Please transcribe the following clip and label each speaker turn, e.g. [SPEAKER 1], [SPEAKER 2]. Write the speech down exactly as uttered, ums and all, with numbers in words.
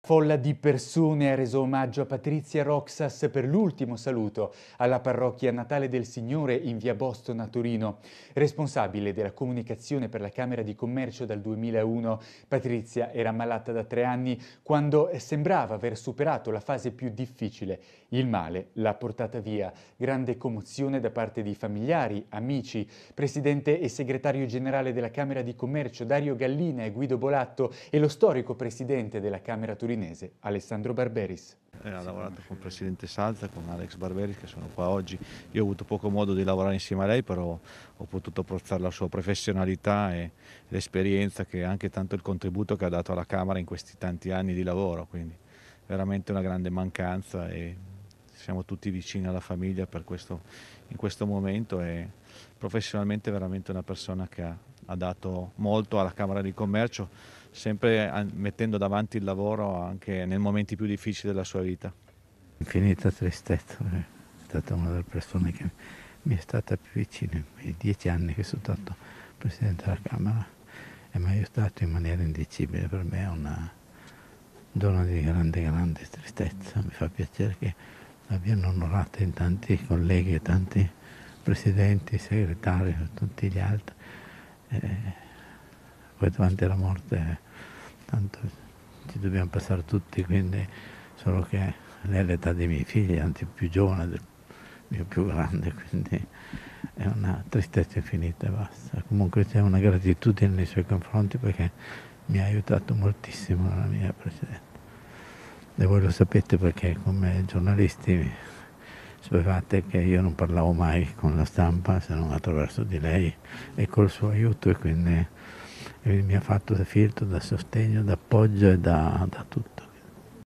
[SPEAKER 1] Folla di persone ha reso omaggio a Patrizia Roxas per l'ultimo saluto alla parrocchia Natale del Signore in via Boston a Torino. Responsabile della comunicazione per la Camera di Commercio dal duemilauno, Patrizia era malata da tre anni quando sembrava aver superato la fase più difficile. Il male l'ha portata via. Grande commozione da parte di familiari, amici, presidente e segretario generale della Camera di Commercio Dario Gallina e Guido Bolatto e lo storico presidente della Camera torinese Alessandro Barberis.
[SPEAKER 2] Eh, ha lavorato con il presidente Salza, con Alex Barberis, che sono qua oggi. Io ho avuto poco modo di lavorare insieme a lei, però ho potuto apprezzare la sua professionalità e l'esperienza, che anche tanto il contributo che ha dato alla Camera in questi tanti anni di lavoro, quindi veramente una grande mancanza e siamo tutti vicini alla famiglia per questo, in questo momento, e professionalmente veramente una persona che ha, ha dato molto alla Camera di Commercio, sempre mettendo davanti il lavoro anche nei momenti più difficili della sua vita.
[SPEAKER 3] Infinita tristezza, è stata una delle persone che mi è stata più vicina nei dieci anni che sono stato Presidente della Camera e mi ha aiutato in maniera indicibile. Per me è una donna di grande, grande tristezza. Mi fa piacere che l'abbiano onorata in tanti colleghi, tanti presidenti, segretari e tutti gli altri. E poi davanti alla morte tanto ci dobbiamo passare tutti, quindi solo che lei è l'età dei miei figli, anzi più giovane del mio più grande, quindi è una tristezza infinita e basta. Comunque c'è una gratitudine nei suoi confronti perché mi ha aiutato moltissimo nella mia presidenza. E voi lo sapete perché come giornalisti sapevate che io non parlavo mai con la stampa se non attraverso di lei e col suo aiuto, e quindi e mi ha fatto da filtro, da sostegno, da appoggio e da, da tutto.